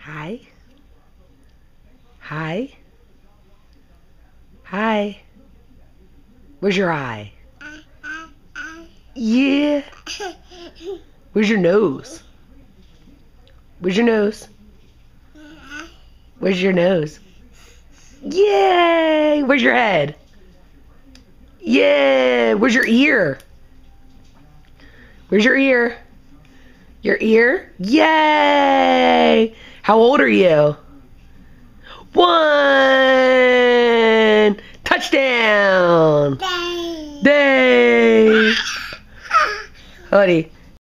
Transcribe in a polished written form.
Hi. Hi. Hi. Where's your eye? Yeah. Where's your nose? Where's your nose? Where's your nose? Yay! Where's your head? Yeah! Where's your ear? Where's your ear? Your ear? Yay! How old are you? 1! Touchdown! Day! Hoodie.